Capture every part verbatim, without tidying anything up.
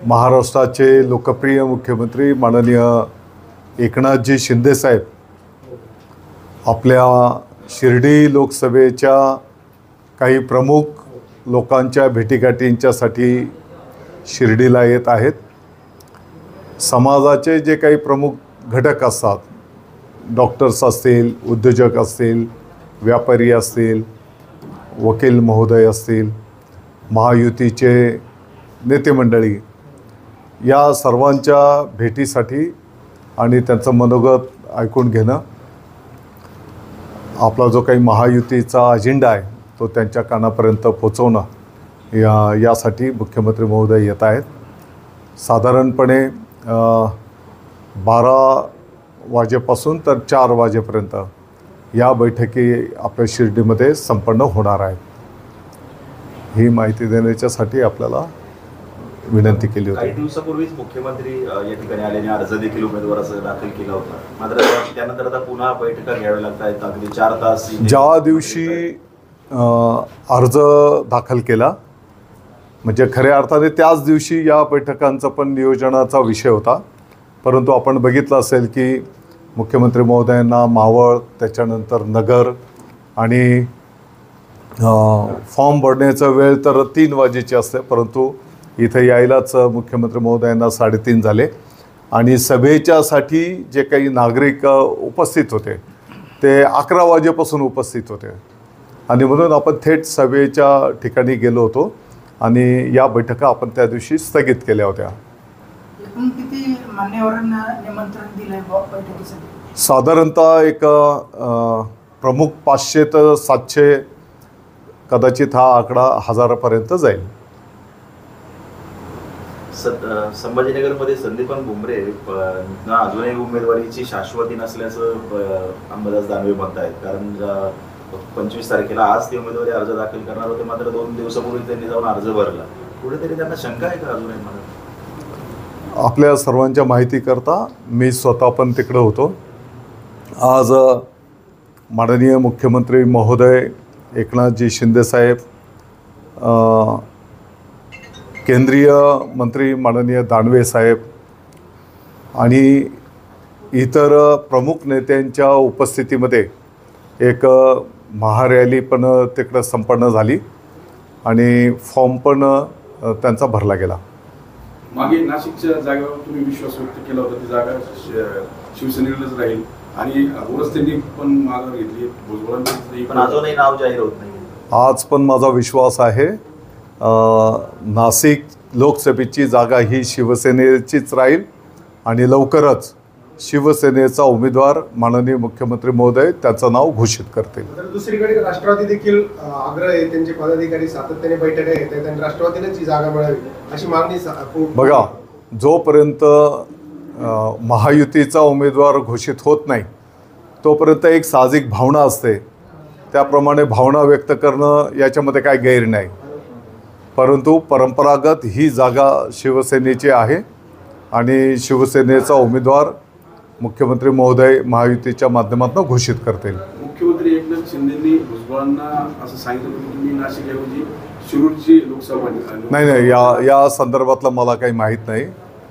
महाराष्ट्राचे लोकप्रिय मुख्यमंत्री माननीय एकनाथजी शिंदे साहेब आपल्या शिर्डी लोकसभेच्या काही प्रमुख लोकांच्या भेटीगाठींच्यासाठी शिर्डीला येत आहेत। समाजाचे जे काही प्रमुख घटक असतात, डॉक्टर्स असतील, उद्योजक असतील, व्यापारी असतील, वकील महोदय असतील, महायुतीचे नेते मंडळी, या सर्वांच्या भेटीसाठी आणि त्यांचं मनोगत ऐकून घेणं, आपला जो काही महायुतीचा अजेंडा आहे तो त्यांच्या कानापर्यंत पोहोचवणं, या यासाठी मुख्यमंत्री महोदय येत आहेत। साधारणपणे बारा वाजेपासून तर चार वाजेपर्यंत या बैठकी आपल्या शिर्डीमध्ये संपन्न होणार आहेत। ही माहिती देण्याच्यासाठी आपल्याला विनंती केली होती। काही दिवसापूर्वीच मुख्यमंत्री या ठिकाणी आल्याने अर्ज देखील उमेदवाराचा दाखल केला होता, मात्र त्यानंतर आता पुन्हा बैठका घ्याव्या लागत आहेत। अगदी चार तास ज्या दिवशी अर्ज दाखल केला म्हणजे खऱ्या अर्थाने त्याच दिवशी या बैठकांचा पण नियोजनाचा विषय होता, परंतु आपण बघितलं असेल की मुख्यमंत्री महोदयांना मावळ, त्याच्यानंतर नगर आणि फॉर्म भरण्याचा वेळ तर तीन वाजेची असते, परंतु इथे यायलाच मुख्यमंत्री महोदयांना साडेतीन झाले आणि सभेच्यासाठी जे काही नागरिक उपस्थित होते ते अकरा वाजेपासून उपस्थित होते आणि म्हणून आपण थेट सभेच्या ठिकाणी गेलो होतो आणि या बैठका आपण त्या दिवशी स्थगित केल्या होत्या। किती मान्यवरांना निमंत्रण दिले बैठकीसाठी? साधारणतः एक प्रमुख पाचशे ते सातशे, कदाचित हा आकडा हजारापर्यंत जाईल। संभाजीनगरमध्ये संदीपान भुमरे अजूनही उमेदवारीची शाश्वती नसल्याचं अंबादास दानवे म्हणत आहेत, कारण पंचवीस तारखेला आज ते उमेदवारी अर्ज दाखल करणार होते, मात्र दोन दिवसापूर्वी त्यांनी जाऊन अर्ज भरला। कुठेतरी त्यांना शंका आहे का अजूनही? म्हणत आपल्या सर्वांच्या माहितीकरता मी स्वतः पण तिकडे होतो। आज माननीय मुख्यमंत्री महोदय एकनाथजी शिंदे साहेब, केंद्रीय मंत्री माननीय दानवे साहेब आणि इतर प्रमुख नेत्यांच्या उपस्थितीमध्ये एक महारॅली पण तिकडं संपन्न झाली आणि फॉर्म पण त्यांचा भरला गेला। मागे नाशिकच्या जागेवर तुम्ही विश्वास व्यक्त केला होता, ती जागा शिवसेनेलाच राहील आणि वरच त्यांनी पण माघार घेतली, भुजबळांची पण अजूनही नाव जाहीर होत नाही। आज पण माझा विश्वास आहे नाशिक लोकसभेची जागा ही शिवसेनेचीच राहील आणि लवकरच शिवसेनेचा उमेदवार माननीय मुख्यमंत्री महोदय त्याचं नाव घोषित करतील। दुसरीकडे राष्ट्रवादी देखील आग्रह आहे, त्यांचे पदाधिकारी सातत्याने बैठका घेत आहेत आणि राष्ट्रवादीलाच ही जागा मिळावी अशी मागणी। बघा, जोपर्यंत महायुतीचा उमेदवार घोषित होत नाही तोपर्यंत एक साहजिक भावना असते, त्याप्रमाणे भावना व्यक्त करणं याच्यामध्ये काय गैर नाही, परंतु परंपरागत ही जागा शिवसेनेची आहे आणि शिवसेनेचा उमेदवार मुख्यमंत्री महोदय महायुतीच्या माध्यमातून घोषित करतील। मुख्यमंत्री एकनाथ शिंदेंनी भुजबळांना असं सांगितलं की तुम्ही नाशिकऐवजी शिरूरची लोकसभा नाही नाही या या संदर्भातलं मला काही माहीत नाही,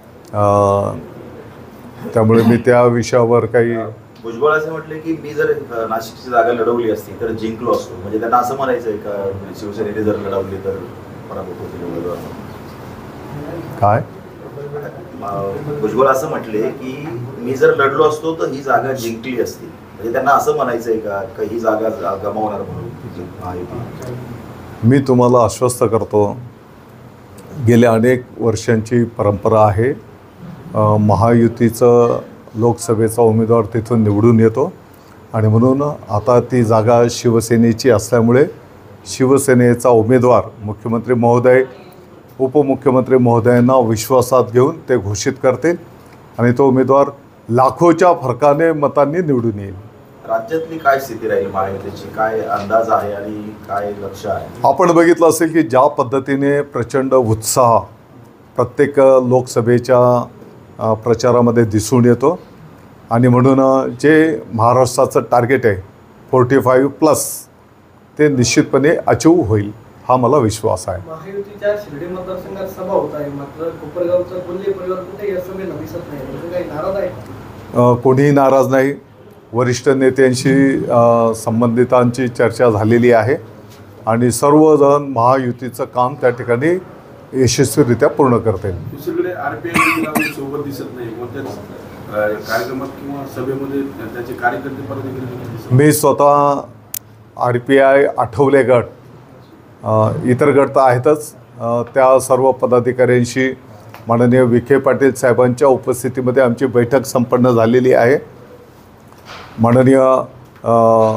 त्यामुळे मी त्या विषयावर काही। भुजबळ असे म्हटले की मी जर नाशिकची जागा लढवली असती तर जिंकलो असतो, म्हणजे त्यांना असं म्हणायचं आहे का शिवसेनेने जर लढवली तर पराभूत होतील उमेदवार? काय भुजबळ असं म्हटले की मी जर लढलो असतो तर ही जागा जिंकली असती, म्हणजे त्यांना असं म्हणायचं आहे का का ही जागा गमावणार म्हणून? मी तुम्हाला आश्वस्त करतो, गेल्या अनेक वर्षांची परंपरा आहे, महायुतीचं लोकसभेचा उमेदवार तिथून निवडून येतो आणि म्हणून आता ती जागा शिवसेनेची असल्यामुळे शिवसेनेचा उमेदवार मुख्यमंत्री महोदय उपमुख्यमंत्री महोदयांना विश्वासात घेऊन ते घोषित करतील आणि तो उमेदवार लाखोच्या फरकाने मतांनी निवडून येईल। राज्यातली काय स्थिती राहील महायुतीची, काय अंदाज आहे आणि काय लक्ष आहे? आपण बघितलं असेल की ज्या पद्धतीने प्रचंड उत्साह प्रत्येक लोकसभेच्या प्रचारामध्ये दिसून येतो आणि म्हणून जे महाराष्ट्राचं टार्गेट आहे फोर्टी फाईव्ह प्लस ते निश्चितपणे अचीव होईल। हा मला विश्वास आहे. महायुतीच्या शिर्डी मतदारसंघात सभा होत आहे, मात्र कोपरगावचा कोल्हे परिवार कुठे या सभेला दिसत नाही. म्हणजे काही नाराज आहे का? अ, कोणीही नाराज नाही. वरिष्ठ नेत्यांशी अ, संबंधितांची चर्चा झालेली आहे आणि सर्वजण महायुतीचं काम त्या ठिकाणी यशस्वीरित्या पूर्ण करतील. दुसरीकडे आरपीआय सोबत दिसत नाही, कोणत्याच अं, कार्यक्रमात किंवा सभेमध्ये त्याचे कार्यकर्ते पदाधिकारी देखील दिसत नाही. मी स्वतः आर पी आय आठवले गट अ, इतर गट तर आहेतच, अ, त्या सर्व पदाधिकाऱ्यांशी माननीय विखे पाटील साहेबांच्या उपस्थितीमध्ये आमची बैठक संपन्न झालेली आहे. माननीय अ,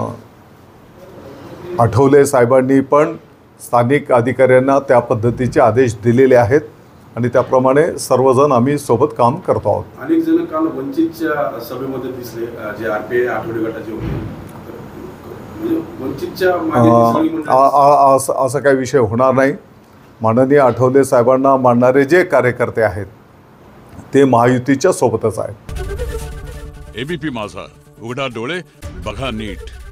आठवले साहेबांनी पण स्थानिक अधिकाऱ्यांना त्या पद्धतीचे आदेश दिलेले आहेत आणि त्याप्रमाणे सर्वजण आम्ही सोबत काम करतो आहोत. अनेक जण काल वंचितच्या सभेमध्ये दिसले, अं, जे आरपीआय आठवडे गटाचे होते. म्हणजे वंचितच्या मागे ती सगळी अ, मंडळी- आ- आ- असं असं काही विषय होणार नाही. माननीय आठवले साहेबांना मानणारे जे कार्यकर्ते आहेत ते महायुतीच्या सोबतच आहेत. एबीपी माझा, उघडा डोळे बघा नीट.